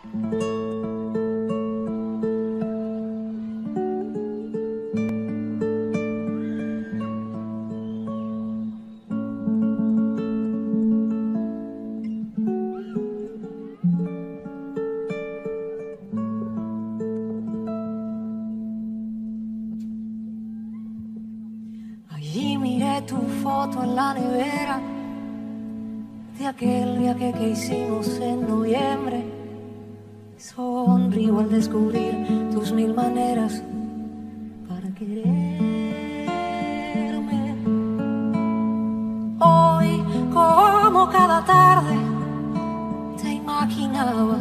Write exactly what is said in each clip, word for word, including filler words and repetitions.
Allí miré tu foto en la nevera de aquel viaje que hicimos en noviembre. Sonrío al descubrir tus mil maneras para quererme. Hoy, como cada tarde, te imaginaba.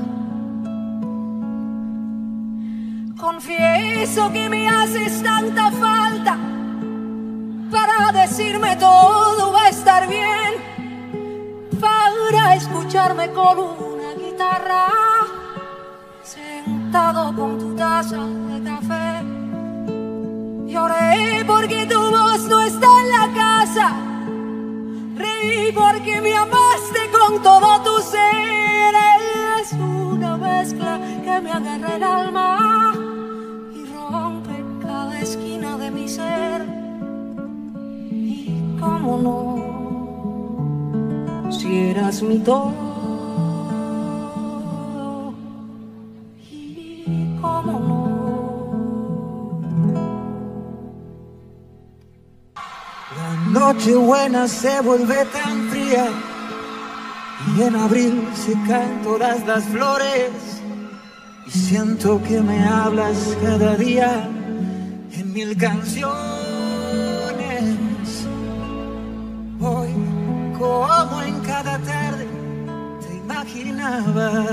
Confieso que me haces tanta falta para decirme todo va a estar bien, para escucharme con una guitarra, sentado con tu taza de café. Lloré porque tu voz no está en la casa, reí porque me amaste con todo tu ser. Es una mezcla que me agarra el alma y rompe cada esquina de mi ser. ¿Cómo no? Si eras mi todo. ¿Y cómo no? La noche buena se vuelve tan fría y en abril se caen todas las flores y siento que me hablas cada día en mil canciones. Hoy, como en cada tarde, te imaginaba.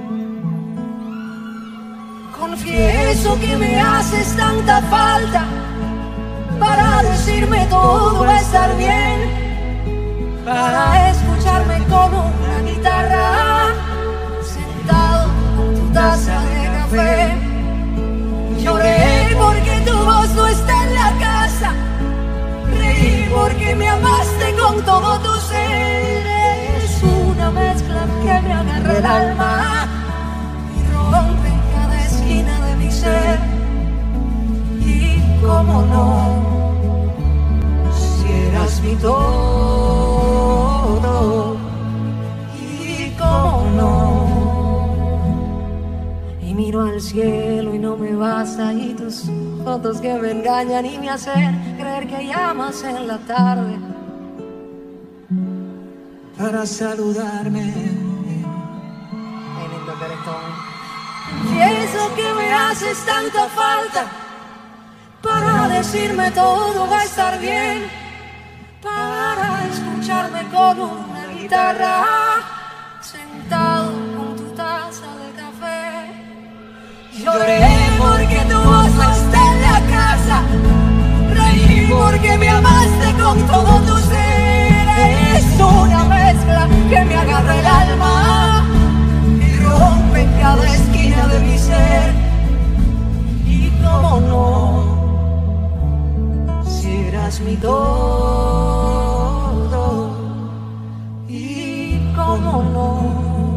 Confieso que me haces tanta falta para decirme todo va a estar bien, para escucharme con una guitarra, sentado con tu taza de café. Lloré porque tu voz no está en la casa, reí porque me amaste con todo tu ser. Es una mezcla que me agarra el alma y rompe cada esquina de mi ser. Y cómo no, si eras mi todo. Y cómo no. Y miro al cielo y no me basta, y tus fotos que me engañan y me hacen creer que llamas en la tarde para saludarme. Pienso que me haces tanta falta para decirme todo va a estar bien, para escucharme con una guitarra, sentado con tu taza de café. Lloré porque tu voz no está en la casa, reí porque me amaste con todo tu ser. Es una mezcla que me agarra el alma y rompe cada esquina de mi ser. Y cómo no, si eras mi todo. Y cómo no.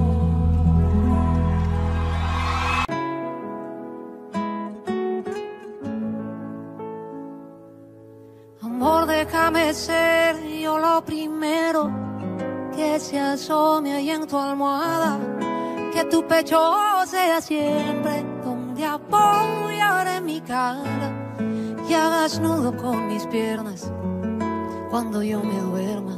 Amor, déjame ser yo lo primero que se asome ahí en tu almohada, que tu pecho sea siempre donde apoyaré mi cara y hagas nudo con mis piernas cuando yo me duerma.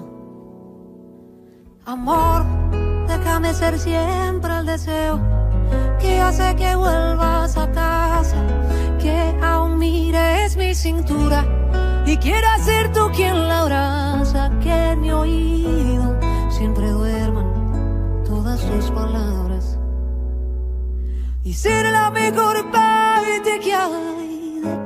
Amor, déjame ser siempre el deseo que hace que vuelvas a casa, que aún mires mi cintura y quiera ser tú quien la abraza, que en mi oído siempre duerman todas tus palabras y ser la mejor parte que hay de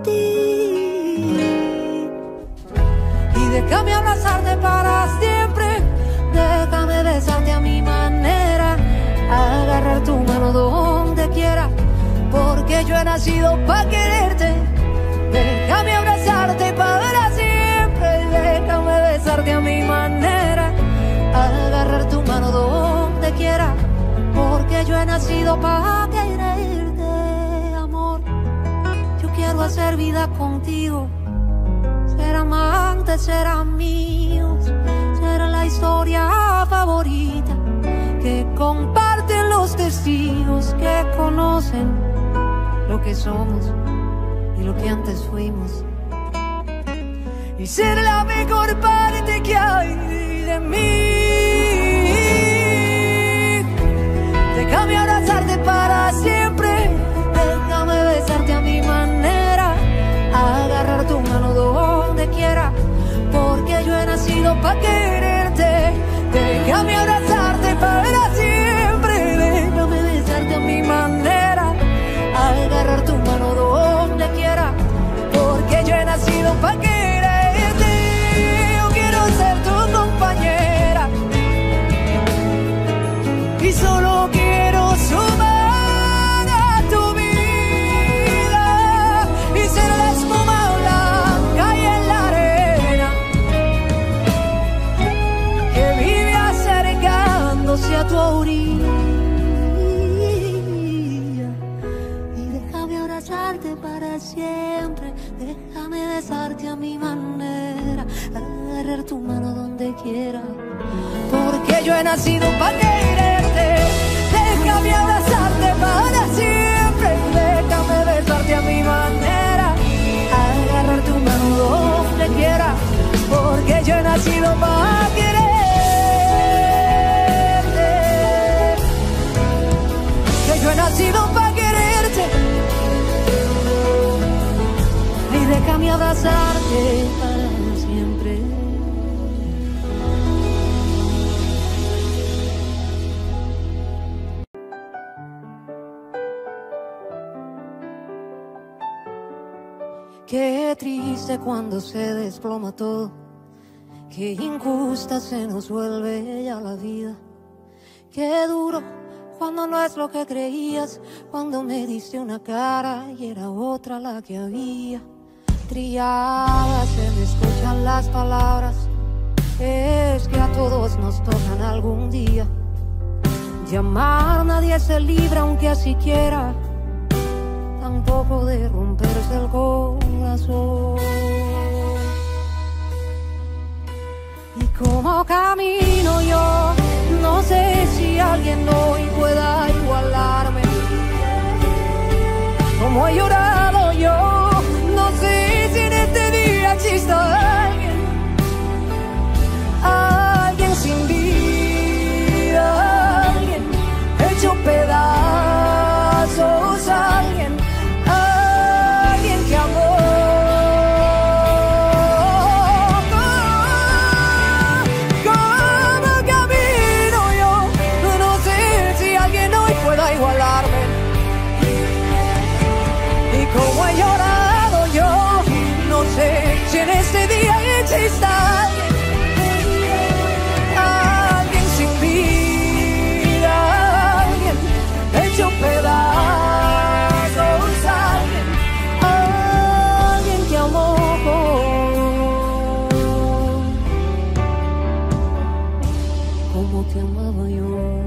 ti. Y déjame abrazarte para siempre, déjame besarte a mi manera, agarrar tu mano donde quiera, porque yo he nacido para quererte. Déjame abrazarte para siempre, déjame besarte a mi manera, agarrar tu mano donde quiera, porque porque yo he nacido para quererte, amor. Yo quiero hacer vida contigo, ser amantes, ser amigos, ser la historia favorita que comparten los testigos que conocen lo que somos y lo que antes fuimos, y ser la mejor parte que hay de mí. Déjame abrazarte para siempre, déjame besarte a mi manera, agarrar tu mano donde quiera, porque yo he nacido para quererte. Déjame abrazarte para siempre, déjame besarte a mi manera, agarrar tu mano donde quiera, porque yo he nacido para quererte. Yo quiero ser tu compañera y solo quiero sumar a tu vida y ser la espuma blanca y en la arena que vive acercándose a tu orilla. Y déjame abrazarte para siempre, déjame besarte a mi manera, agarrar tu mano donde quiera, porque yo he nacido para quererte. Déjame abrazarte para siempre, déjame besarte a mi manera, agarrar tu mano donde quiera, porque yo he nacido para quererte. Que yo he nacido para quererte. Y déjame abrazarte para siempre. Qué triste cuando se desploma todo, qué injusta se nos vuelve ya la vida. Qué duro cuando no es lo que creías, cuando me diste una cara y era otra la que había. Trilladas se me escuchan las palabras, es que a todos nos tocan algún día. De amar nadie se libra aunque así quiera, tampoco de romperse el corazón. Y como camino yo, no sé si alguien hoy pueda igualarme. Como he llorado yo, no sé si en este día exista alguien, alguien sin vida, alguien hecho pedazos, alguien, alguien que amó. Como camino yo, no sé si alguien hoy pueda igualarme. Y como he llorado yo, no sé si en este día exista alguien, alguien sin vida, alguien hecho pedazos, alguien, alguien que amó como te amaba yo.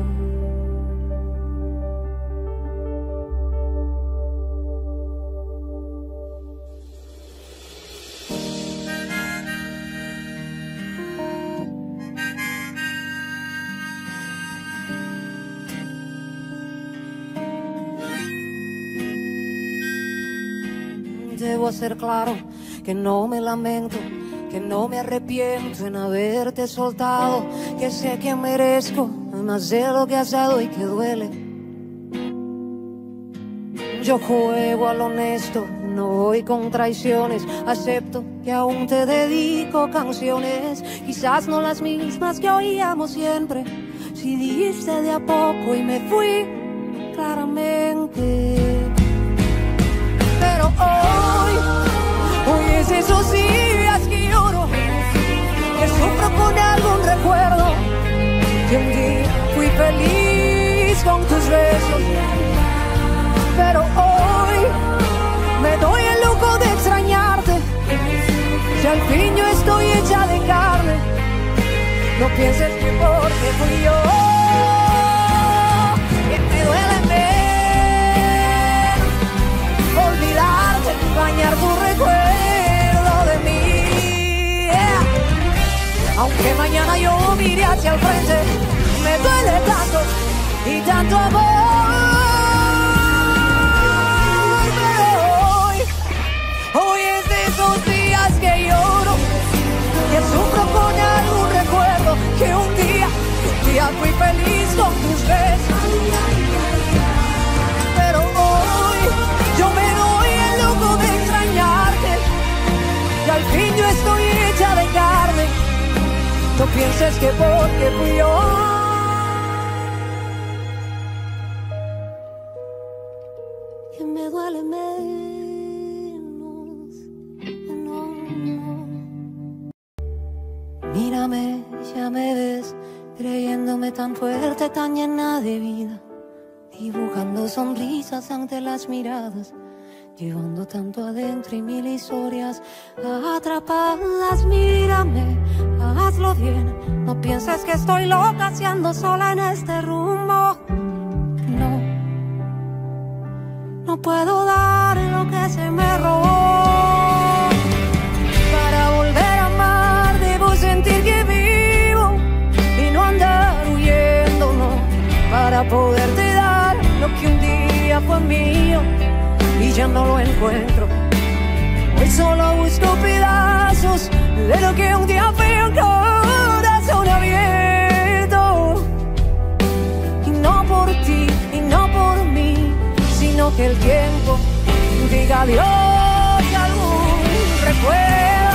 Debo ser claro que no me lamento, que no me arrepiento en haberte soltado, que sé que merezco más de lo que has dado y que duele. Yo juego al honesto, no voy con traiciones, acepto que aún te dedico canciones, quizás no las mismas que oíamos siempre, si diste de a poco y me fui claramente. Pero hoy, hoy es esos días que lloro, que sufro con algún recuerdo, que un día fui feliz con tus besos. Pero hoy me doy el lujo de extrañarte, si al fin yo estoy hecha de carne, no pienses que porque fui yo que te Aunque mañana yo mire hacia el frente, me duele tanto y tanto amor. Pero hoy, hoy es de esos días que lloro, que sufro con algún recuerdo, que un día, que un día fui feliz con tus besos. Pero hoy yo me doy el lujo de extrañarte, y al fin yo estoy hecha de carne. No pienses que porque fui yo, que me duele menos. No, no. Mírame, ya me ves, creyéndome tan fuerte, tan llena de vida, dibujando sonrisas ante las miradas, llevando tanto adentro y mil historias atrapadas. Mírame, hazlo bien, no pienses que estoy loca si ando sola en este rumbo. No, no puedo dar lo que se me robó. Para volver a amar debo sentir que vivo y no andar huyendo, no. Para poderte dar lo que un día fue mío y ya no lo encuentro. Hoy solo busco pedazos de lo que un día fue un corazón abierto. Y no por ti, y no por mí, sino que el tiempo diga adiós a algún recuerdo.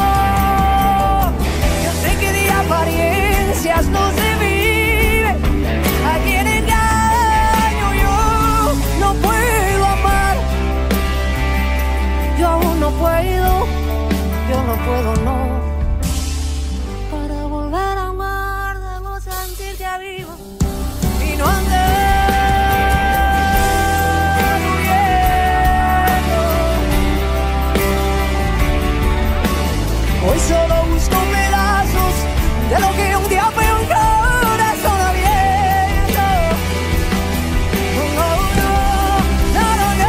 Yo sé que de apariencias no se vive, a quien engaño yo no puedo amar. Yo aún no puedo, yo no puedo, no. Para volver a amar debo sentir que vivo y no andar muriendo. Hoy solo busco pedazos de lo que un día fue un corazón abierto. No, no, no, no, no.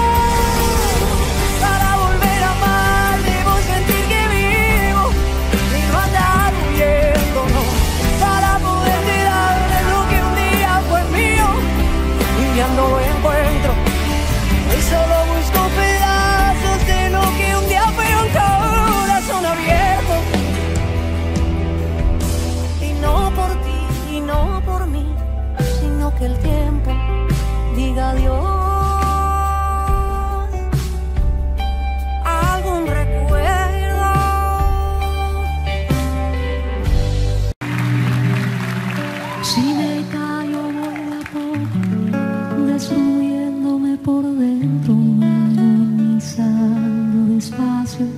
Para volver a amar debo sentir que vivo y no andar huyendo, no. Para poderte dar de lo que un día fue mío y ya no lo encuentro. Hoy solo busco pedazos de lo que un día fue un corazón abierto. Y no por ti, y no por mí, sino que el tiempo diga adiós a algún recuerdo. Si me callo voy de a poco, destruyéndome por dentro, agonizando despacio.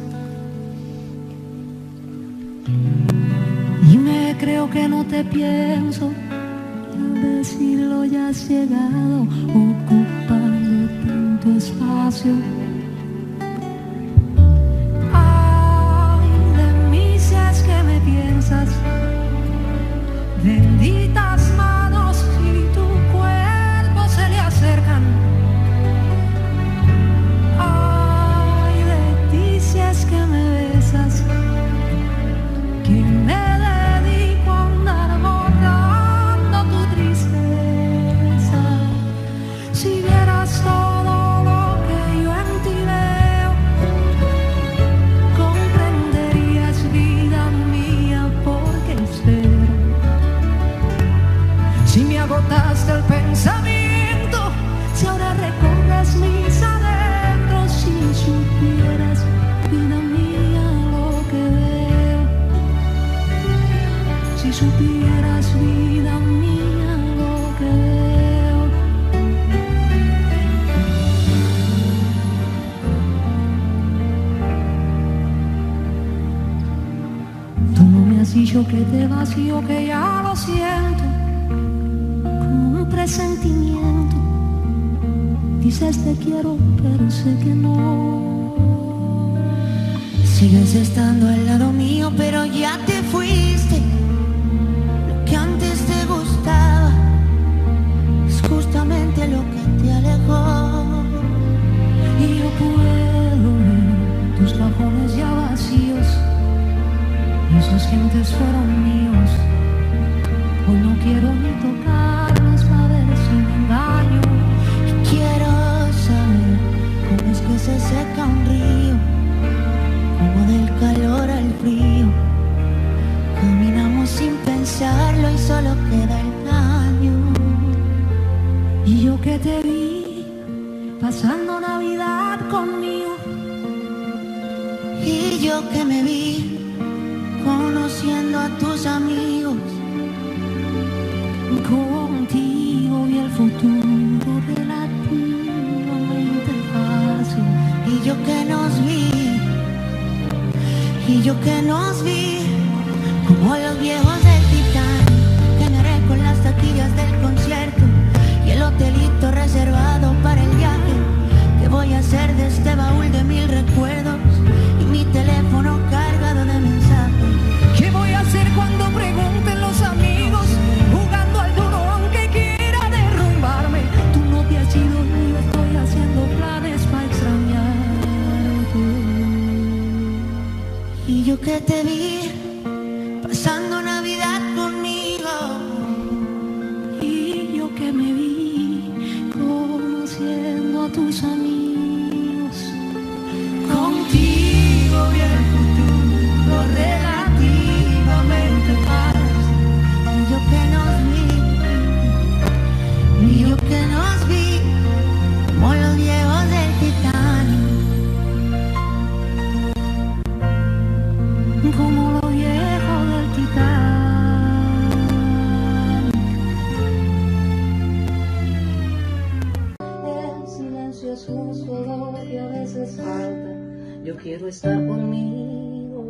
Y me creo que no te pienso, y al decirlo ya has llegado, ocupando tanto espacio. Ay de mí si es que me piensas, benditas manos y tu cuerpo se le acercan. Ay de ti si es que me besas, que me dedico a andar borrando tu tristeza. Si vieras todo lo que yo en ti veo, comprenderías, vida mía, porque espero. Si me agotaste el pensamiento, si ahora recorres mis adentros, si supieras, vida mía, lo que veo. Si supieras, vida mía, lo que veo. Tú no me has dicho que te vas y yo que ya lo siento, como un presentimiento. Dices te quiero, pero sé que no. Sigues estando al lado mío, pero ya te fuiste. Lo que antes te gustaba es justamente lo que te alejó. Y yo puedo ver tus cajones ya vacíos, y esos que antes fueron míos, hoy no quiero ni tocarlos para ver si me engaño. Y quiero saber cómo es que se seca un río, como del calor al frío. Caminamos sin pensarlo y solo queda el daño. Y yo que te vi pasando Navidad conmigo, y yo que me vi conociendo a tus amigos. Contigo y el futuro relativamente fácil. Y yo que nos vi, y yo que nos vi como los viejos del Titanic, que narré con las taquillas del concierto y el hotelito reservado para el viaje. ¿Qué voy a hacer de este baúl de mil recuerdos y mi teléfono cargado de mensajes? ¿Qué voy a hacer cuando pregunten los amigos, jugando al duro aunque quiera derrumbarme? Tú no te has ido y yo estoy haciendo planes para extrañarte. Y yo que te vi pasando Navidad conmigo, y yo que me vi conociendo a tus amigos. Contigo y el futuro relativamente fácil. Y yo que nos vi, y yo que nos vi como los viejos del Titanic, como los viejos del Titanic. El silencio es justo lo que a veces falta. Yo quiero estar conmigo.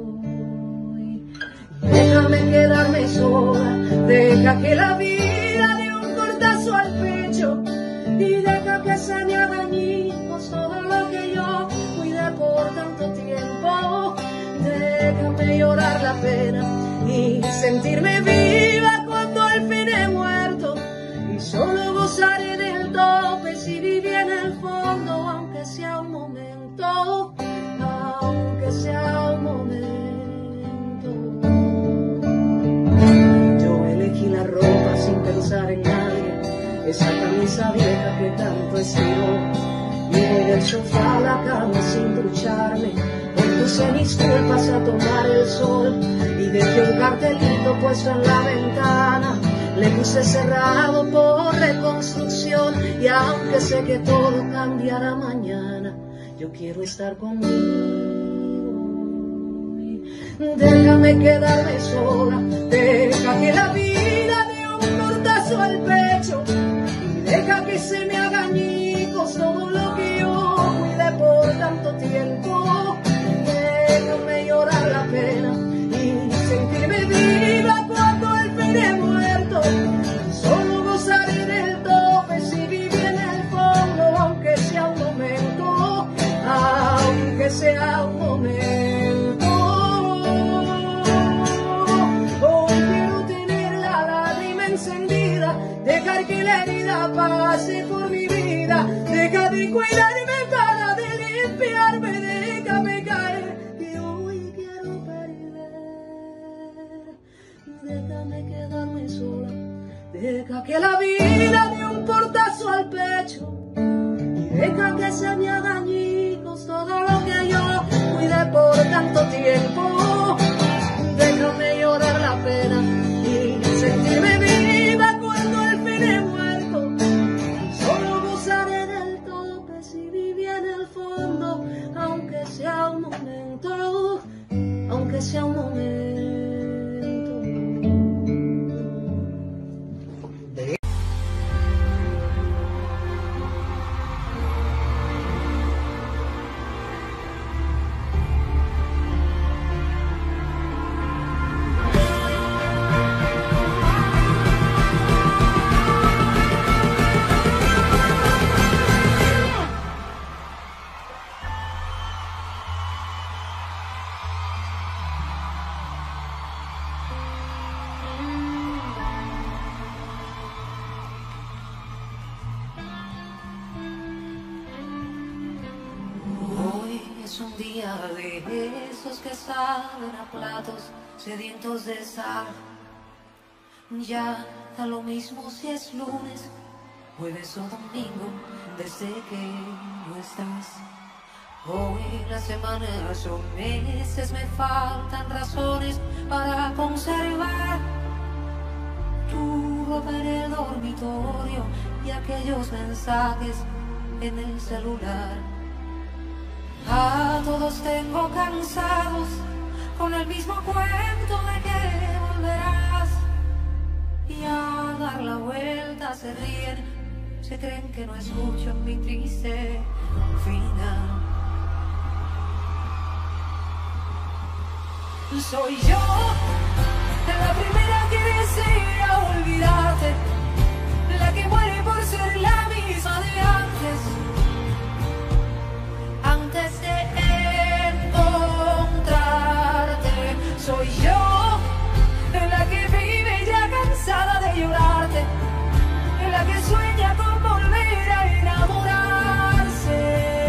Déjame quedarme sola, deja que la vida dé un cortazo al pecho y deja que se me haga añicos todo lo que yo cuidé por tanto tiempo. Déjame llorar la pena y sentirme viva cuando al fin he muerto, y solo gozaré del tope si viví en el fondo, aunque sea un momento, aunque sea un momento. Yo elegí la ropa sin pensar en nadie, esa camisa vieja que tanto estiró. Llegué del sofá a la cama sin ducharme, puse mis culpas a tomar el sol y dejé un cartelito puesto en la ventana. Le puse cerrado por reconstrucción, y aunque sé que todo cambiará mañana, yo quiero estar conmigo. Déjame quedarme sola, deja que la vida dé un cortazo al pecho y deja que se me haga añicos todo lo que yo cuidé por tanto tiempo. Déjame llorar la pena y sentirme viva cuando el fin he muerto. Solo gozaré del tope si viví en el fondo, aunque sea un momento, aunque sea un momento. Hoy quiero tener la lágrima encendida, dejar que la herida pase por mi vida. Deja de cuidarme para de limpiarme, déjame caer. Déjame quedarme sola, deja que la vida dé un portazo al pecho y deja que se me haga añicos todo lo que yo cuidé por tanto tiempo. Déjame llorar la pena y sentirme viva cuando al fin he muerto. Solo gozaré del tope si viví en el fondo, aunque sea un momento, aunque sea un momento. Un día de esos que saben a platos sedientos de sal. Ya da lo mismo si es lunes, jueves o domingo, desde que no estás. Hoy las semanas o meses me faltan razones para conservar tu ropa en el dormitorio y aquellos mensajes en el celular. A todos tengo cansados con el mismo cuento de que volverás, y al dar la vuelta se ríen, se creen que no escucho mi triste final. Soy yo la primera que desea olvidarte, la que muere por ser la misma de antes. Antes de encontrarte, soy yo la que vive ya cansada de llorarte, la que sueña con volver a enamorarse.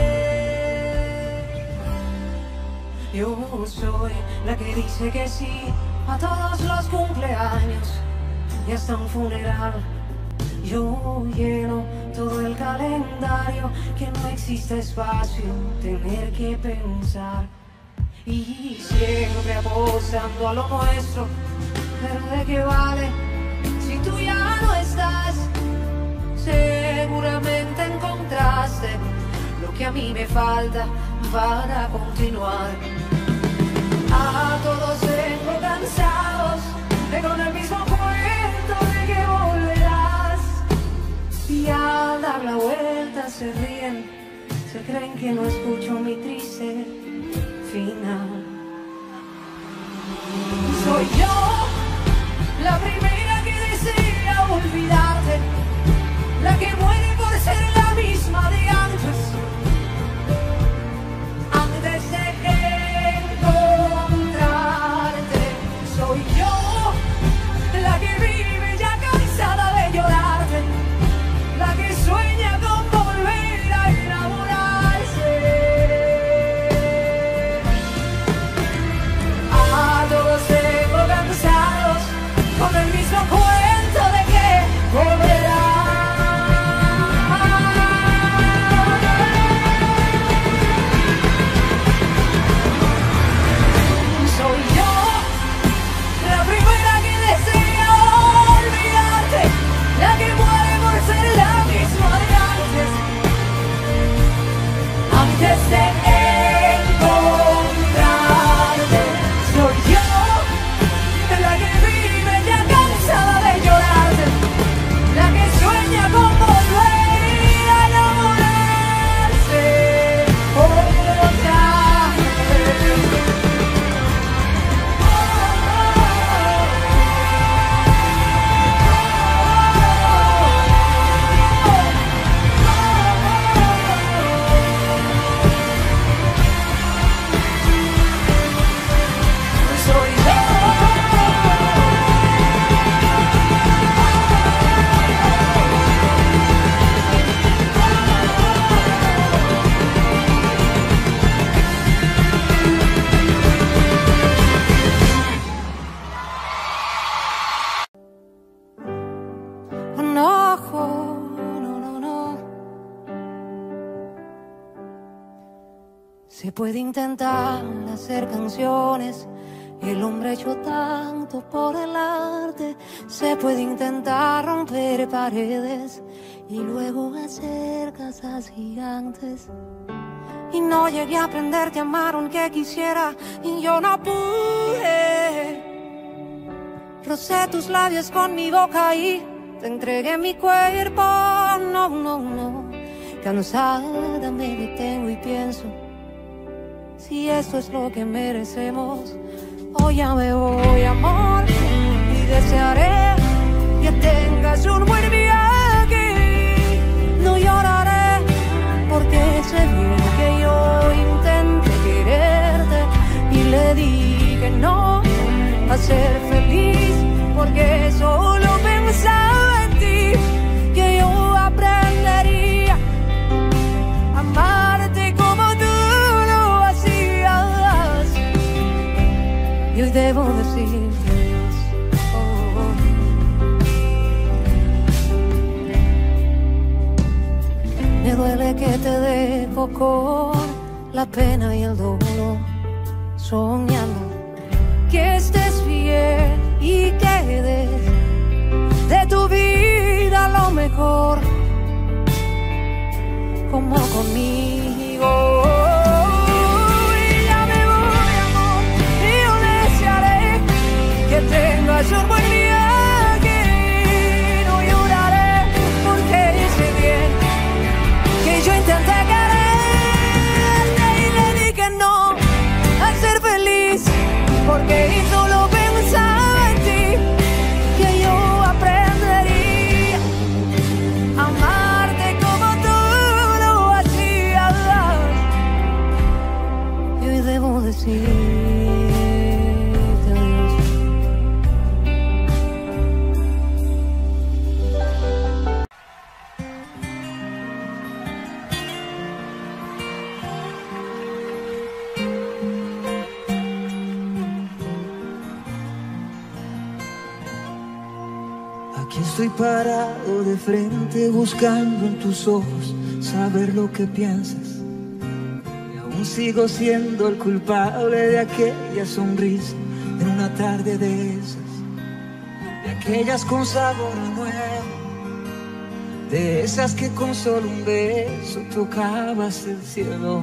Yo soy la que dice que sí a todos los cumpleaños y hasta un funeral. Yo lleno todo el calendario, que no existe espacio tener que pensar. Y siempre apostando a lo nuestro, pero ¿de qué vale si tú ya no estás? Seguramente encontraste lo que a mí me falta para continuar. A todos tengo cansados de con el mismo cuento de que volverás, y al dar la vuelta se ríen, se creen que no escucho mi triste final. Soy yo la primera que desea olvidarte, la que muere por ser la misma de antes. Antes de encontrarte, soy yo la que vive ya cansada de llorarte, la que sueña con volver a enamorarse. A todos tengo cansados con el mismo cuento de que volverás. Soy yo la primera que desea olvidarte, la que muere por ser la misma de antes. Antes de encontrarte, soy yo la que vive ya cansada de llorarte, la que sueña con volver a enamorarse otra vez. Soy yo. No, no, no, no. Se puede intentar hacer canciones, el hombre ha hecho tanto por el arte. Se puede intentar romper paredes y luego hacer casas gigantes. Y no llegué a aprender a amar aunque quisiera, y yo no pude. Rocé tus labios con mi boca y te entregué mi cuerpo. No, no, no. Cansada me detengo y pienso, si esto es lo que merecemos. Hoy ya me voy, amor, y desearé que tengas un buen viaje. No lloraré porque sé bien que yo intenté quererte y le dije no a ser feliz, porque solo pensaba en ti, que yo aprendería a amarte como tú lo hacías. Y hoy debo decir Me duele que te dejo con la pena y el dolor, soñando que estés bien y que des de tu vida lo mejor, como conmigo. Y ya me voy, amor, y yo desearé que tengas un buen viaje y no lloraré porque hice bien, que yo intenté quererte y le dije no a ser feliz, porque solo pensaba en ti, que yo aprendería a amarte como tú lo hacías. Y hoy debo decirte adiós. Aquí estoy parado de frente buscando en tus ojos saber lo que piensas. Y aún sigo siendo el culpable de aquella sonrisa en una tarde de esas, de aquellas con sabor a nuevo, de esas que con solo un beso tocabas el cielo.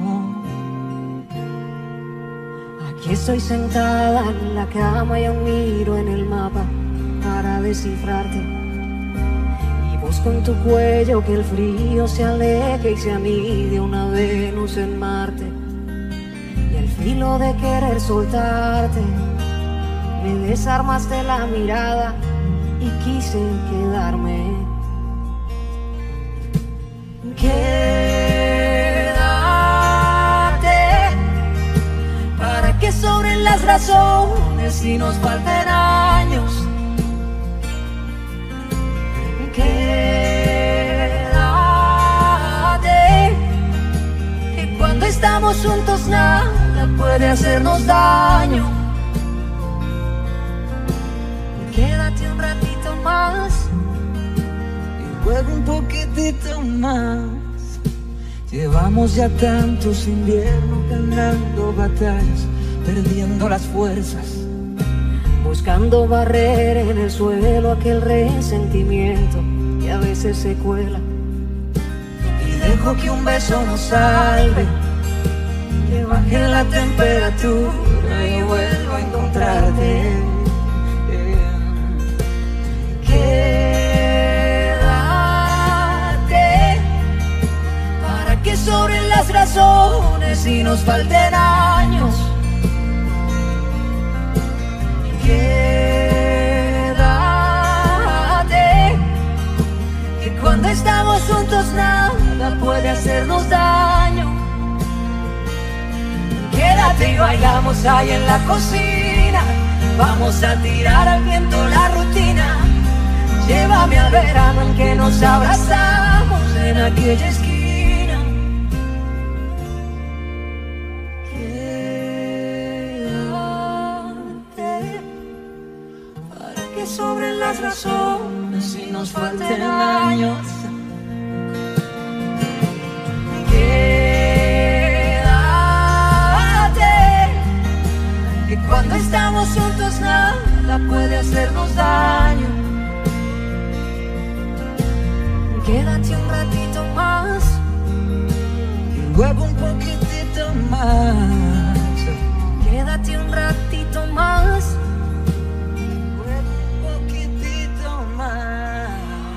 Aquí estoy sentada en la cama y aún miro en el mapa para descifrarte, y busco en tu cuello que el frío se aleje y se anide una Venus en Marte. Y el filo de querer soltarte, me desarmaste la mirada y quise quedarme. Quédate para que sobren las razones y nos falten años. Quédate, que cuando estamos juntos nada puede hacernos daño. Quédate un ratito más Y luego un poquitito más. Llevamos ya tantos inviernos ganando batallas, perdiendo las fuerzas, buscando barrer en el suelo aquel resentimiento que a veces se cuela. y dejo que un beso nos salve, que baje la temperatura y vuelvo a encontrarte. Quédate para que sobren las razones y nos falten años. Quédate, que cuando estamos juntos nada puede hacernos daño. Quédate y bailamos ahí en la cocina, vamos a tirar al viento la rutina. Llévame al verano en que nos abrazamos en aquella esquina. Quédate para que sobren las razones y nos falten años. Quédate, que cuando estamos juntos nada puede hacernos daño. Quédate un ratito más Y luego un poquitito más. quédate un ratito más. Luego un poquitito más.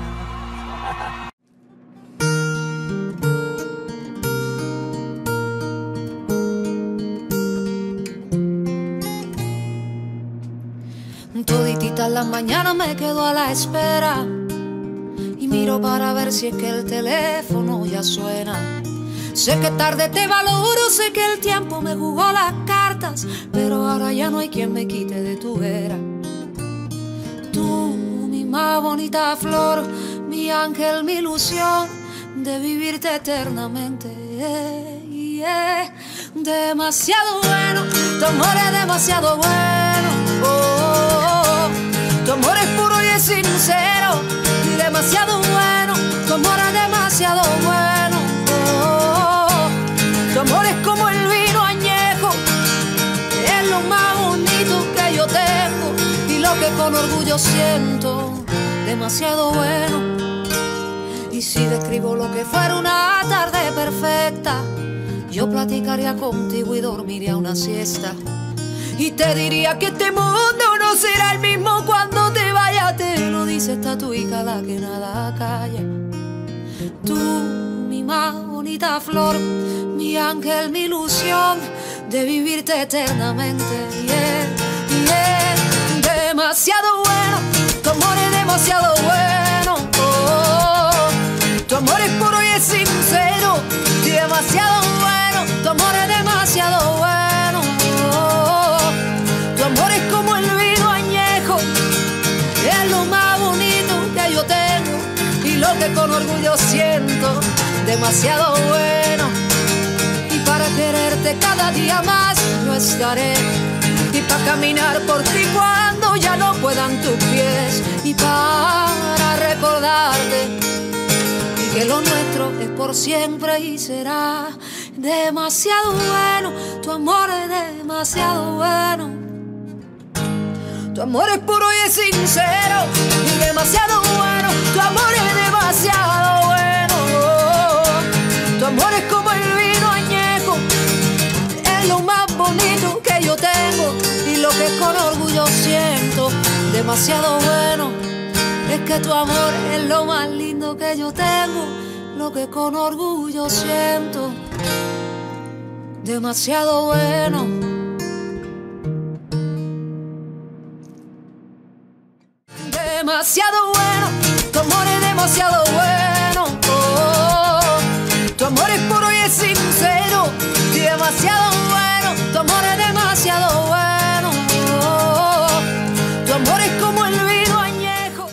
Toditita la mañana me quedo a la espera y miro para ver si es que el teléfono ya suena. Sé que tarde te valoro, sé que el tiempo me jugó las cartas, pero ahora ya no hay quien me quite de tu vera. Tú, mi más bonita flor, mi ángel, mi ilusión de vivirte eternamente. Yeah. Demasiado bueno, tu amor es demasiado bueno. Oh, oh, oh. Tu amor es puro y es sincero y demasiado bueno. Tu amor es demasiado bueno. con orgullo siento, demasiado bueno. Y si describo lo que fuera una tarde perfecta, yo platicaría contigo y dormiría una siesta. Y te diría que este mundo no será el mismo cuando te vayas. Te lo dice esta tu hija, la que nada calla. Tú, mi más bonita flor, mi ángel, mi ilusión de vivirte eternamente. Yeah, yeah. Demasiado bueno, tu amor es demasiado bueno. Oh, tu amor es puro y es sincero, demasiado bueno. Tu amor es demasiado bueno. Oh, tu amor es como el vino añejo, es lo más bonito que yo tengo y lo que con orgullo siento, demasiado bueno. Y para quererte cada día más yo estaré, y para caminar por ti cuando ya no puedan tus pies, y para recordarte y que lo nuestro es por siempre y será demasiado bueno. Tu amor es demasiado bueno. Tu amor es puro y es sincero y demasiado bueno. Tu amor es demasiado bueno. Tu amor es como el vino añejo, es lo más bonito que yo tengo y lo que con orgullo siento, demasiado bueno. Es que tu amor es lo más lindo que yo tengo, lo que con orgullo siento, demasiado bueno. Demasiado bueno, tu amor es demasiado bueno. Oh, tu amor es puro y es sincero, demasiado bueno. Tu amor es demasiado bueno. Oh, tu amor es como el vino añejo.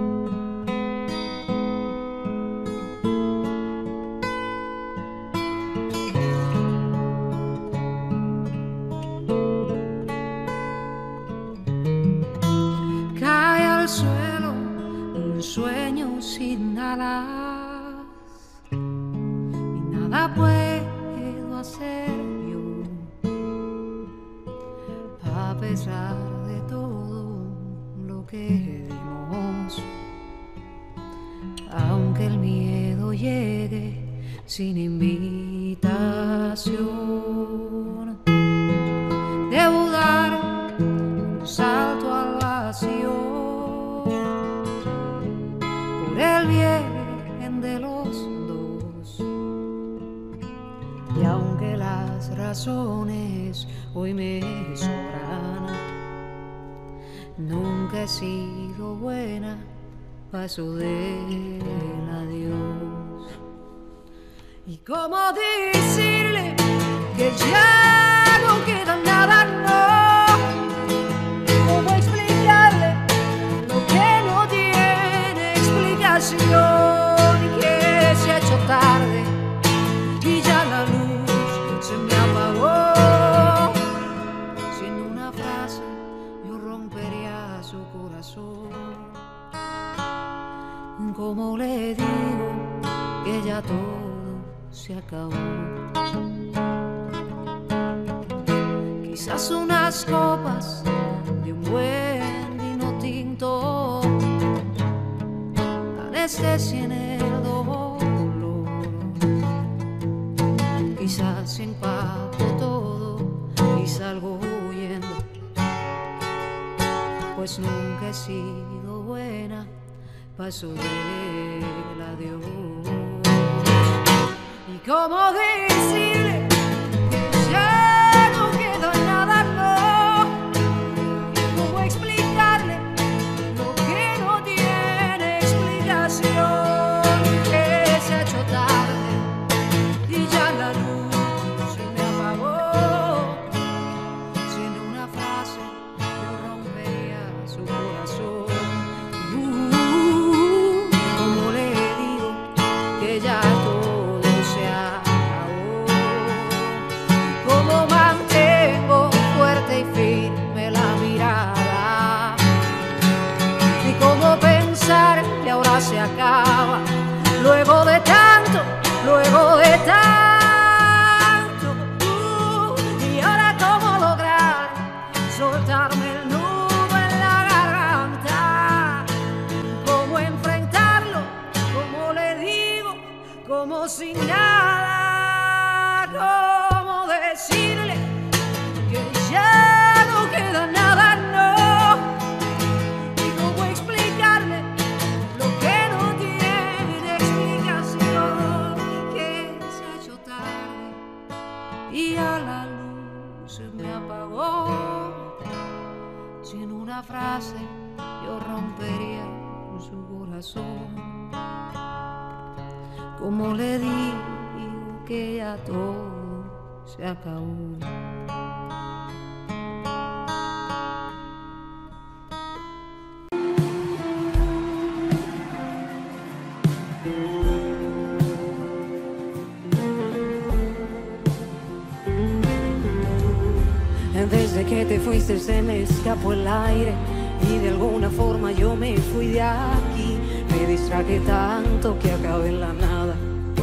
Cae al suelo un sueño sin alas y nada puedo hacer yo, a pesar de todo lo que dimos. Aunque el miedo llegue sin invitación, debo dar un salto al vacío por el bien de los dos. Y aunque las razones hoy me sobran, nunca he sido buena para eso del adiós. Y cómo decirle que ya no queda nada, no. ¿Cómo explicarle lo que no tiene explicación? Y que se ha hecho tarde y ya la luz se me apagó. Sin una frase yo rompería su corazón. Como le digo que ya todo se acabó. Quizás unas copas de un buen vino tinto anestesien el dolor. Quizás empaco todo y salgo huyendo, pues nunca he sido buena paso del adiós. Y cómo decirle que ya no queda nada, no. Cómo explicarle lo que no tiene explicación, que se ha hecho tarde y ya la luz se me apagó. Sin una frase yo rompería su corazón. Ya todo se acabó. cómo decirle que ya no queda nada, no. Y cómo explicarle lo que no tiene explicación, que se ha hecho tarde y a la luz se me apagó. Si en una frase yo rompería su corazón, como le digo que ya todo se acabó. Desde que te fuiste se me escapó el aire y de alguna forma yo me fui de aquí. Me distraje tanto que acabé en la nada.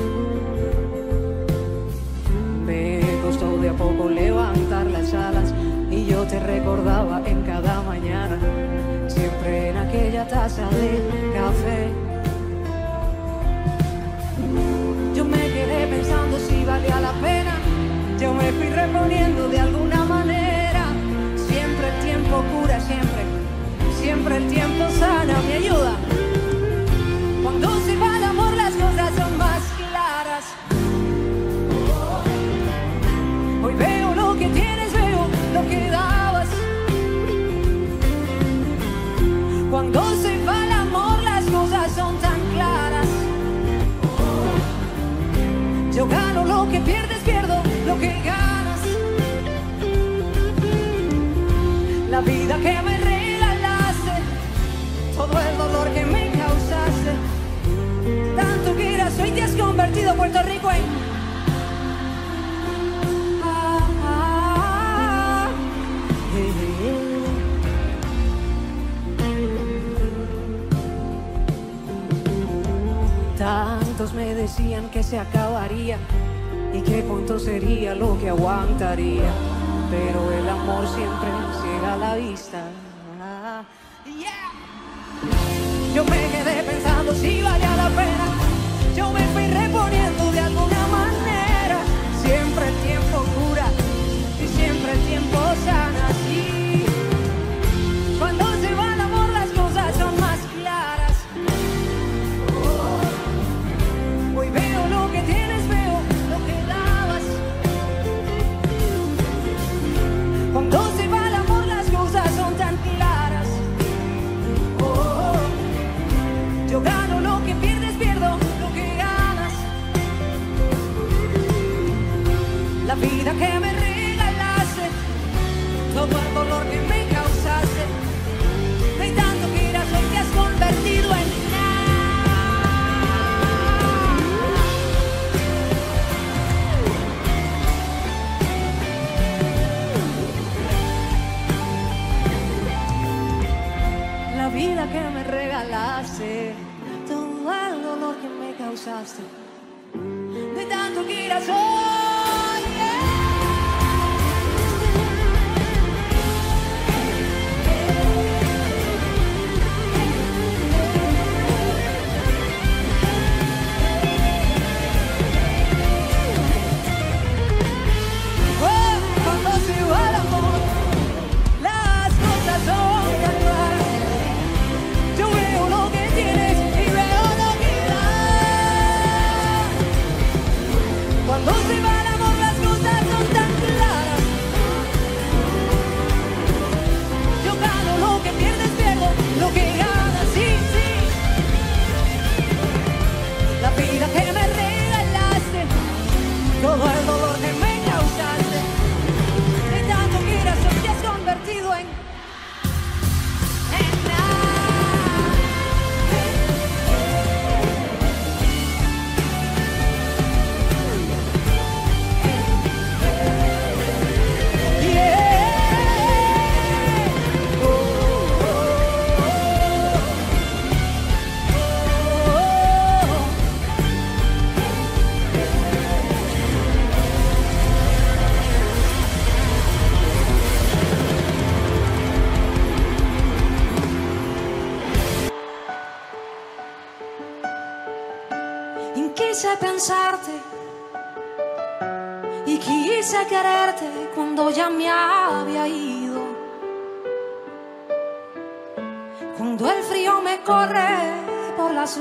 Me costó de a poco levantar las alas y yo te recordaba en cada mañana, siempre en aquella taza de café. Yo me quedé pensando si valía la pena. Yo me fui reponiendo de alguna manera. Siempre el tiempo cura, siempre, siempre el tiempo sana. ¿Me ayuda? Cuando se va el amor las cosas son más claras. Hoy veo lo que tienes, veo lo que dabas. Cuando se va el amor las cosas son tan claras. Yo gano lo que pierdes, pierdo lo que ganas. La vida que me regalaste, todo el dolor que me causaste, tanto que eras hoy te has convertido Puerto Rico en ah, ah, eh, eh. Tantos me decían que se acabaría y qué punto sería lo que aguantaría, pero el amor siempre ciega la vista. Ah, yeah. Yo me quedé pensando si valía la pena. Yo me fui reponiendo de alguna manera. Siempre el tiempo cura y siempre el tiempo sana. Sí. Cuando se va el amor las cosas son más claras. Oh. Hoy veo lo que tienes, veo lo que dabas. Cuando se va el amor las cosas son tan claras. Oh, yo gano lo que pierdes, pierdo lo que ganas. La vida que me regalaste, todo el dolor que me causaste, de tanto que eras hoy te has convertido en la vida que me regalaste, todo el dolor que me causaste, de tanto que eras hoy, yeah. Oh, cuando se va el amor, las cosas son tan claras. Yo veo lo que tienes y veo lo que das. Cuando se va el amor las cosas son tan claras. Yo gano lo que pierdes, pierdo lo que ganas, sí, sí. La vida que me regalaste, todo el dolor que me causaste, de tanto que eras hoy te has convertido en quise pensarte quise quererte cuando ya me había ido, cuando el frío me corre por las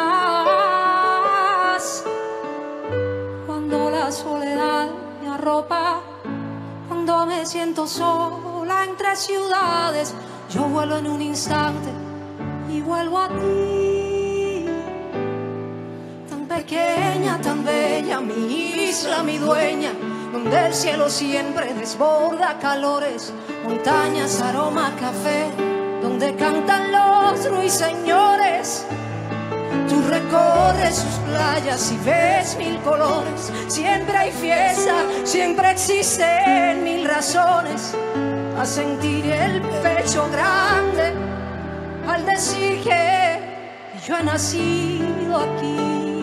venas, cuando la soledad me arropa, cuando me siento sola entre ciudades. Yo vuelo en un instante y vuelvo a ti. Tan pequeña, tan bella, mi isla, mi dueña, donde el cielo siempre desborda calores, montañas, aroma, café, donde cantan los ruiseñores. Tú recorres sus playas y ves mil colores. Siempre hay fiesta, siempre existen mil razones a sentir el pecho grande al decir que yo he nacido aquí.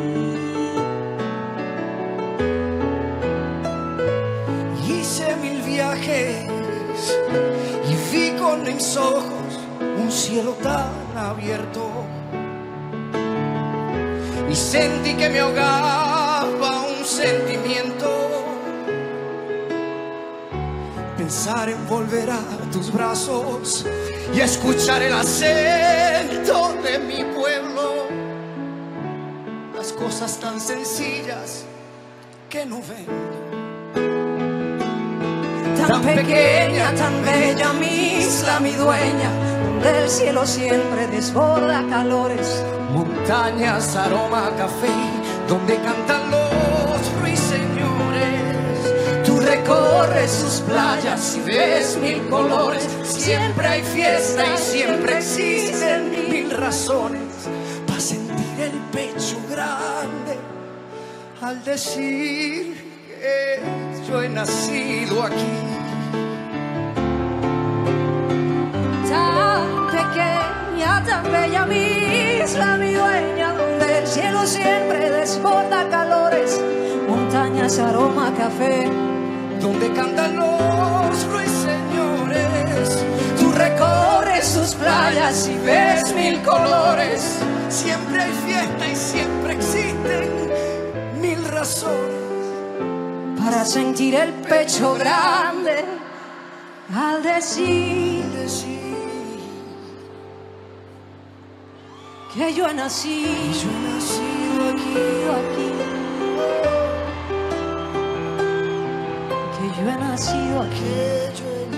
Hice mil viajes y vi con mis ojos un cielo tan abierto, y sentí que me ahogaba un sentimiento. Pensar en volver a tus brazos y escuchar el acento de mi pueblo. Las cosas tan sencillas que no ven. Tan pequeña, tan bella, mi isla, mi dueña, donde el cielo siempre desborda calores, montañas, aroma, café, donde cantan los ruiseñores. Tú recorres sus playas y ves mil colores. Siempre hay fiesta y siempre existen mil razones para sentir el pecho grande al decir que yo he nacido aquí. Tan pequeña, tan bella, mi isla, mi dueña, donde el cielo siempre desborda calores, montañas, aroma, café, donde cantan los ruiseñores. Tú recorres sus playas y ves mil colores. Siempre hay fiesta y siempre existen mil razones para sentir el pecho grande al decir que yo he nacido, yo he nacido aquí, aquí, que yo he nacido aquí, que yo he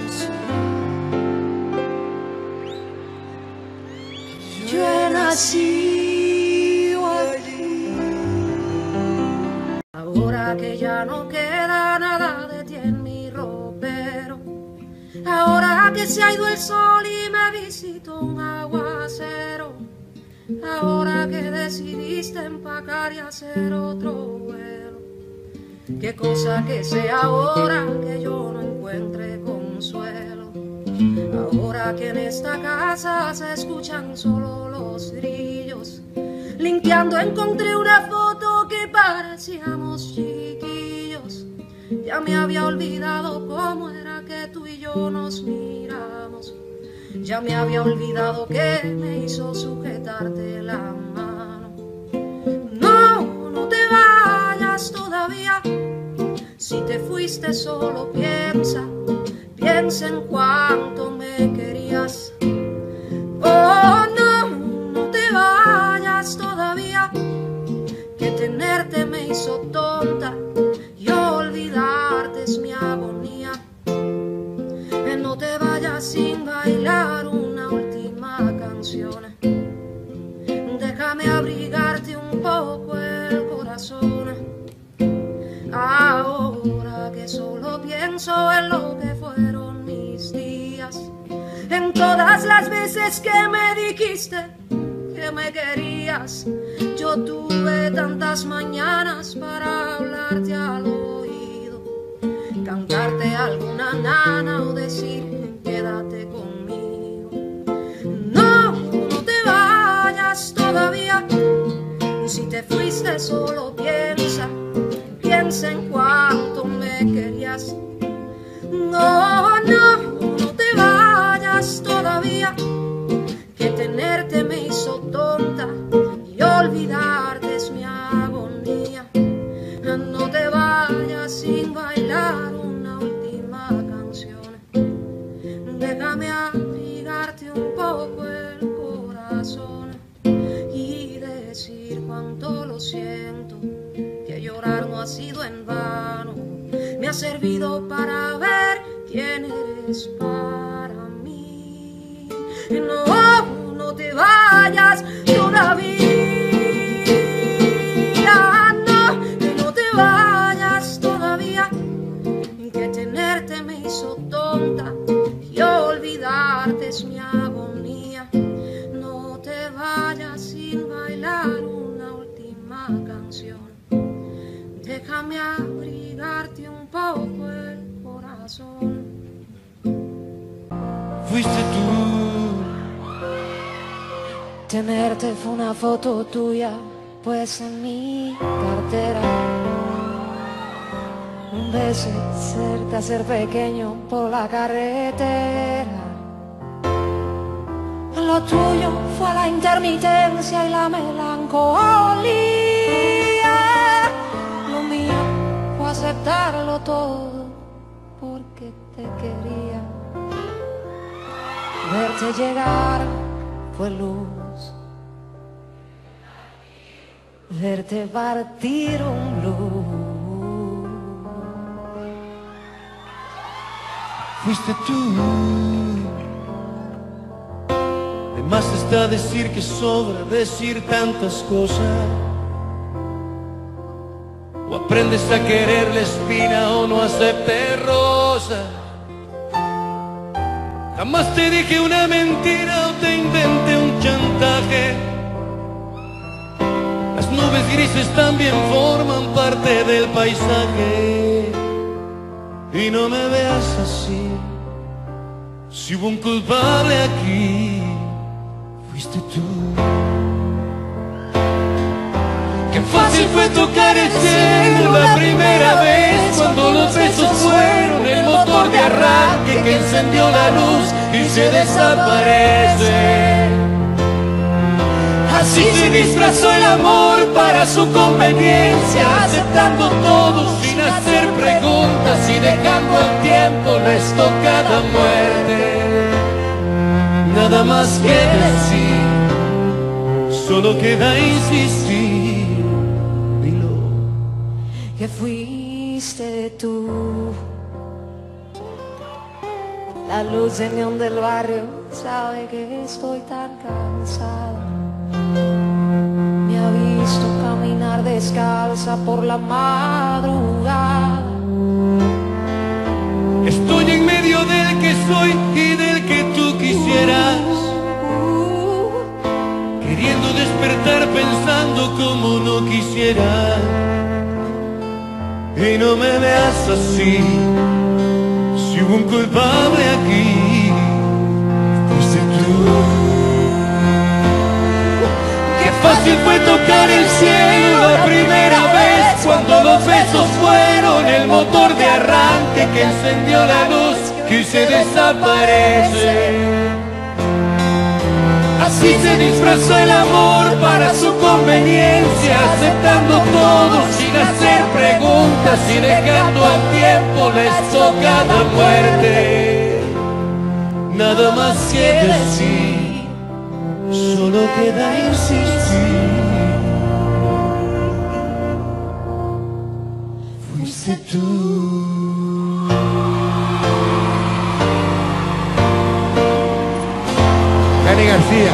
nacido, yo he nacido aquí. Ahora que ya no queda nada de ti en mi ropero, ahora que se ha ido el sol y me visitó un aguacero, ahora que decidiste empacar y hacer otro vuelo, qué cosa que sea ahora que yo no encuentre consuelo. Ahora que en esta casa se escuchan solo los grillos, limpiando encontré una foto que parecíamos chiquillos. Ya me había olvidado cómo era que tú y yo nos miramos. Ya me había olvidado que me hizo sujetarte la mano. No, no te vayas todavía. Si te fuiste solo piensa, piensa en cuánto me querías. Oh, no, no te vayas todavía, que tenerte me hizo tonta y olvidarte es mi agonía. No te vayas sin bailar una última canción. Déjame abrigarte un poco el corazón. Ahora que solo pienso en lo que fueron mis días, en todas las veces que me dijiste que me querías. Yo tuve tantas mañanas para hablarte al oído, cantarte alguna nana o decir quédate conmigo. No, no te vayas todavía. Si te fuiste solo piensa, piensa en cuánto me querías. No, no, no te vayas todavía, que tenerte me hizo tonta y olvidarte es mi agonía. No te vayas sin bailar sido en vano. Me ha servido para ver quién eres para mí. No, no te vayas todavía. No, que no te vayas todavía. Que tenerte me hizo tonta y olvidarte es mi agonía. No te vayas sin bailar una última canción. Déjame abrigarte un poco el corazón. Fuiste tú. Tenerte fue una foto tuya, pues en mi cartera. Un beso, serte a ser pequeño por la carretera. Lo tuyo fue la intermitencia y la melancolía. Lo mío fue aceptarlo todo porque te quería. Verte llegar fue luz. Verte partir un blues. Fuiste tú. De más está decir que sobra decir tantas cosas. O aprendes a querer la espina o no aceptes rosa. Jamás te dije una mentira o te inventé un chantaje. Las nubes grises también forman parte del paisaje. Y no me veas así. Si hubo un culpable aquí, fuiste tú. Qué fácil fue tocar el cielo la primera vez, cuando los besos fueron el motor de arranque que encendió la luz y se desaparece. Así se disfrazó el amor para su conveniencia, aceptando todo sin hacer preguntas y dejando al tiempo la estocada muerte. Nada más que decir, solo queda insistir. Dilo. Que fuiste tú. La luz de neón del barrio sabe que estoy tan cansada. Me ha visto caminar descalza por la madrugada. Estoy en medio del que soy y del que tú quisieras, queriendo despertar pensando como no quisiera. Y no me veas así, si hubo un culpable aquí, fuiste tú. Fácil fue tocar el cielo la primera vez, cuando los besos fueron el motor de arranque que encendió la luz que se desaparece. Así se disfrazó el amor para su conveniencia, aceptando todo sin hacer preguntas y dejando al tiempo la estocada muerte. Nada más que decir, solo queda insistir. Fuiste tú. Dani García.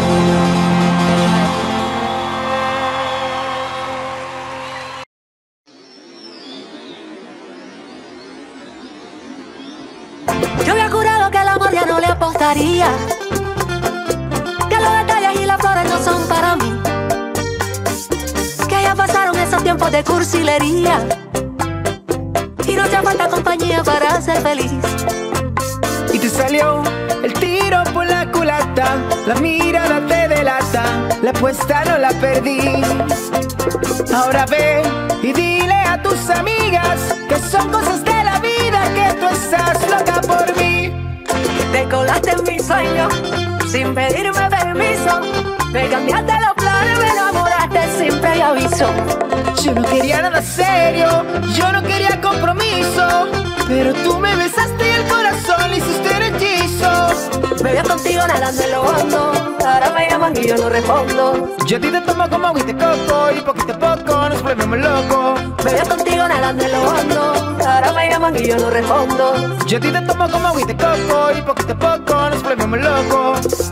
Yo había jurado que el amor ya no le apostaría, que los detalles y las flores no son para mí, que ya pasaron esos tiempos de cursilería y no te falta compañía para ser feliz. Y te salió el tiro por la culata, la mirada te delata, la apuesta no la perdí. Ahora ve y dile a tus amigas que son cosas de la vida, que tú estás loca por mí. Te colaste en mi sueño sin pedirme permiso, me cambiaste los planes, me enamoraste sin previo aviso. Yo no quería nada serio, yo no quería compromiso, pero tú me besaste y el corazón le hiciste un hechizo. Me veo contigo nadando en lo hondo, ahora me llaman y yo no respondo. Yo a ti te tomo como agua y te coco, y poquito a poco nos volvemos locos. Me veo contigo nadando en lo hondo, ahora me llaman y yo no respondo. Yo a ti te tomo como agua de coco y poquito a poco nos volvemos locos.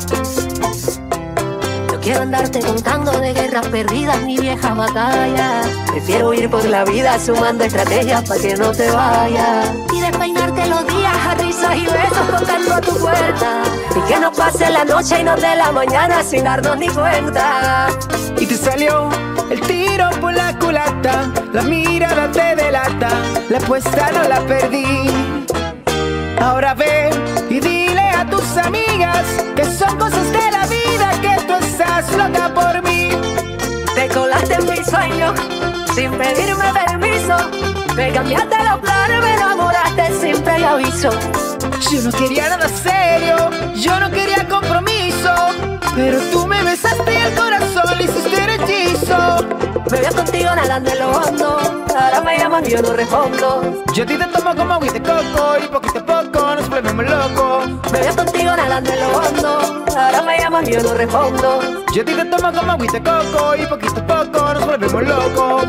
No quiero andarte contando de guerras perdidas ni viejas batallas. Prefiero ir por la vida sumando estrategias para que no te vayas. Y despeinarte los días a risas y besos tocando a tu puerta. Y que no pase la noche y nos dé la mañana sin darnos ni cuenta. Y te salió el tiro por la culata, la mirada te delata, la apuesta no la perdí. Ahora ve y dile a tus amigas que son cosas de la vida, que tú estás loca por mí. Te colaste en mis sueños sin pedirme permiso. Me cambiaste los planes, me enamoraste sin previo aviso. Yo no quería nada serio, yo no quería compromiso, pero tú me besaste y el corazón le hiciste un hechizo. Me veo contigo nadando en lo hondo, ahora me llaman y yo no respondo. Yo a ti te tomo como agua de coco y poquito a poco nos volvemos locos. Me veo contigo nadando en lo hondo, ahora me llaman y yo no respondo. Yo a ti te tomo como agua de coco y poquito a poco nos volvemos locos.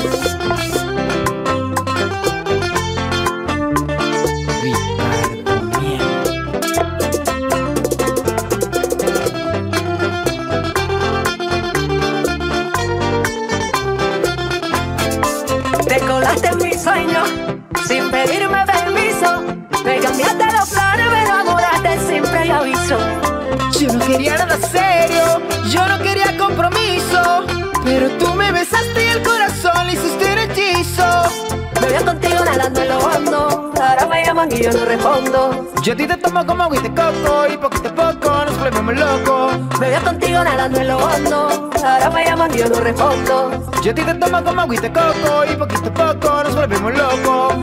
Te colaste en mis sueños sin pedirme permiso. Me cambiaste los planes, me enamoraste sin previo aviso. Yo no quería nada serio, yo no quería compromiso, pero tú me besaste y el corazón le hiciste un hechizo. Me veo contigo nadando en lo hondo, ahora me llaman y yo no respondo. Yo a ti te tomo como agua de coco y poquito a poco nos volvemos locos. Me veo contigo nadando en lo hondo, ahora me llaman y yo no respondo. Yo a ti te tomo como agua de coco y poquito a poco nos volvemos locos.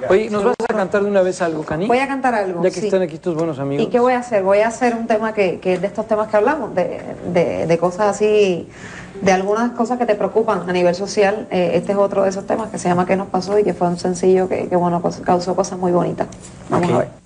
Oye, ¿nos vas a cantar de una vez algo, Cani? Voy a cantar algo, Ya que sí. están aquí tus buenos amigos. ¿Y qué voy a hacer? Voy a hacer un tema que, que es de estos temas que hablamos, de, de, de cosas así, de algunas cosas que te preocupan a nivel social. Eh, este es otro de esos temas que se llama ¿Qué nos pasó? Y que fue un sencillo que, que bueno, causó cosas muy bonitas. Vamos Okay. a ver.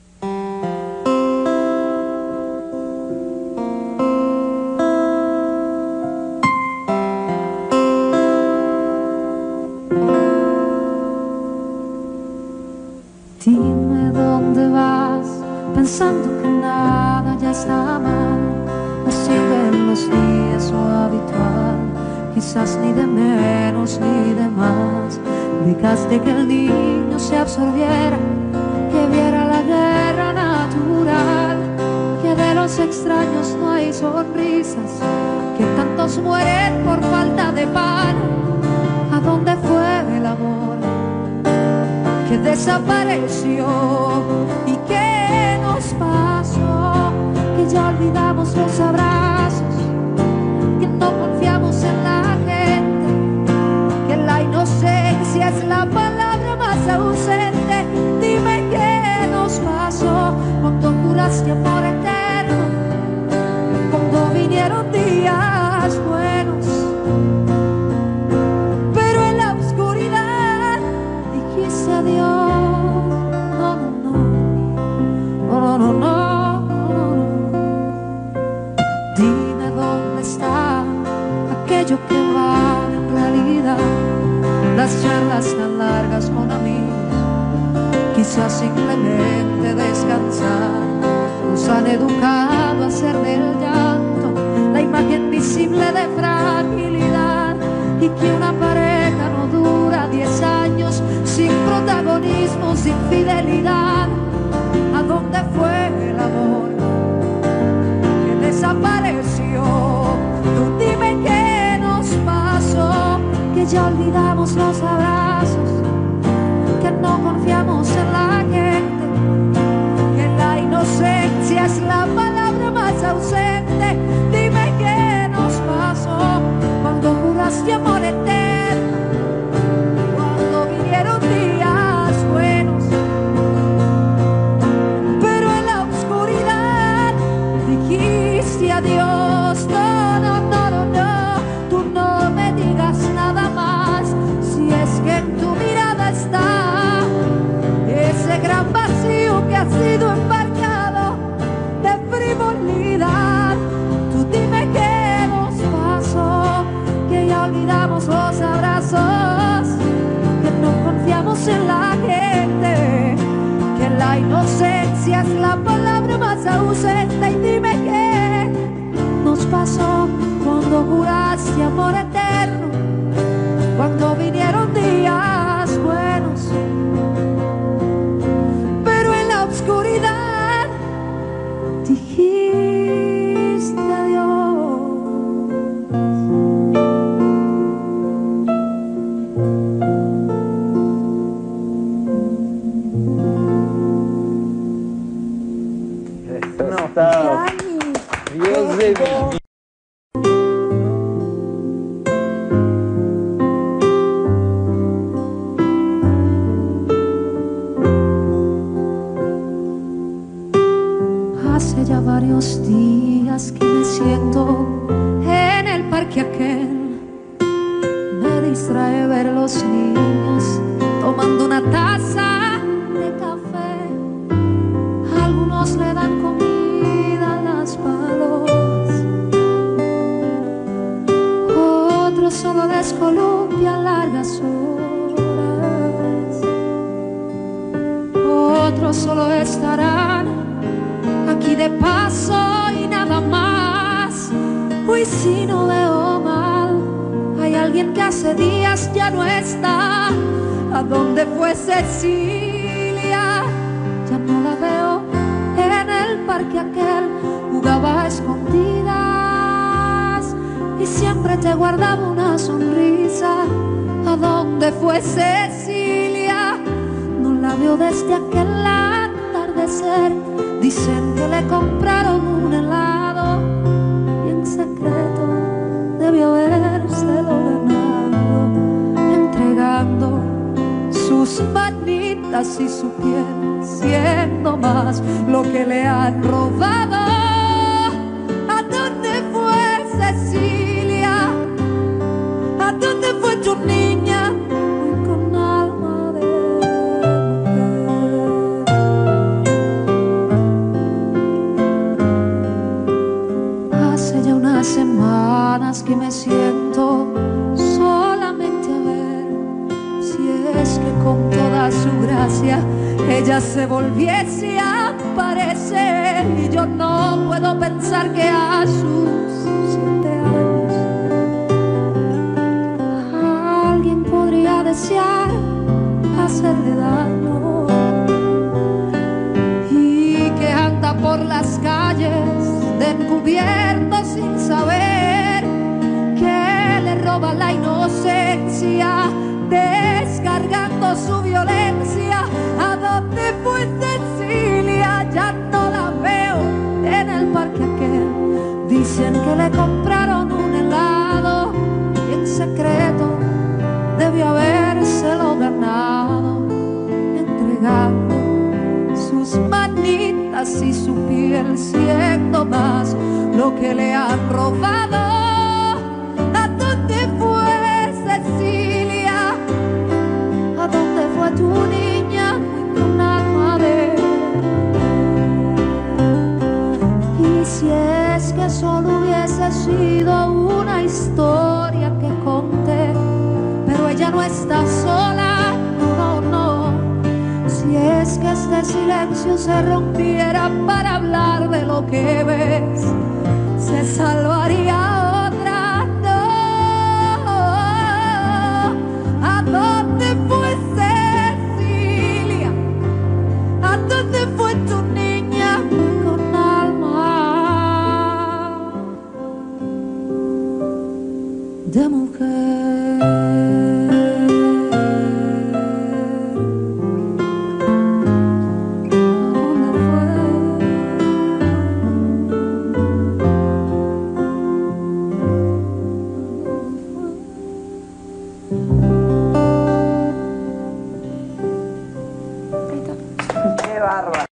Dime dónde vas, pensando que nada ya está mal. No siguen los días lo habitual, quizás ni de menos ni de más. Dejaste que el niño se absorbiera, que viera la guerra natural, que de los extraños no hay sonrisas, que tantos mueren por falta de pan. ¿A dónde fue el amor que desapareció? ¿Y qué nos pasó? Que ya olvidamos los abrazos, que no confiamos en la gente, que la inocencia es la palabra más ausente. Dime qué nos pasó cuando juraste amor eterno, cuando vinieron días buenos, pero en la oscuridad dijiste adiós. No, no, no, no, no, no, no, no. Dime dónde está aquello que vale en realidad, las charlas tan largas con amigos, quizás simplemente descansar. Nos han educado a hacer del llanto la imagen visible de fragilidad, y que una pareja no dura diez años sin protagonismo, sin fidelidad. ¿A dónde fue el amor que desapareció? Tú dime qué nos pasó, que ya olvidamos los abrazos, que no confiamos en la gente, que la inocencia es la palabra más ausente. Dime qué nos pasó cuando juraste amor eterno, cuando vinieron días buenos, pero en la oscuridad dijiste adiós. No, no, no, no, no, tú no me digas nada más, si es que en tu mirada está ese gran vacío que ha sido embarcado de frivolidad. Tú dime qué nos pasó, que ya olvidamos los abrazos, que no confiamos en la gente, que la inocencia es la palabra más ausente. Y dime qué nos pasó cuando juraste amor eterno, cuando vinieron días buenos, pero en la oscuridad dijiste adiós. No, está. Dios de mi. Hace ya varios días que me siento en el parque aquel. Me distrae ver los niños tomando una taza de café. Algunos le dan comida a las palomas, otros solo les columpian largas horas, otros solo estarán aquí de paso y nada más. Hoy si no veo mal, hay alguien que hace días ya no está. ¿A dónde fue Cecilia? Ya no la veo en el parque aquel. Jugaba a escondidas y siempre te guardaba una sonrisa. ¿A dónde fue Cecilia? No la veo desde aquel atardecer. Dicen que le compraron un helado y en secreto debió habérselo ganado, entregando sus manitas y su piel, siendo más lo que le han robado. ¿A dónde fue Cecilia? ¿A dónde fue tu niña? Muy con alma de mujer. Hace ya unas semanas que me siento solamente a ver si es que con toda su gracia ella se volviese a aparecer. Y yo no puedo pensar que a sus siete años alguien podría desear hacerle daño, y que anda por las calles de encubierto sin saber que le roba la inocencia, descargando su violencia. ¿A dónde fue Cecilia? Ya no la veo en el parque aquel. Dicen que le compraron un helado y en secreto debió habérselo ganado, entregando sus manitas y su piel, siendo más lo que le han robado. ¿A dónde fue Cecilia? ¿A dónde fue tu niña con alma de? Y si es que solo hubiese sido una historia que conté, pero ella no está sola, no, no. Si es que este silencio se rompiera para hablar de lo que ves, se salvaría otra, no. ¿A dónde fue Cecilia? ¿A dónde fue tu niña con alma de mujer? Qué bárbaro.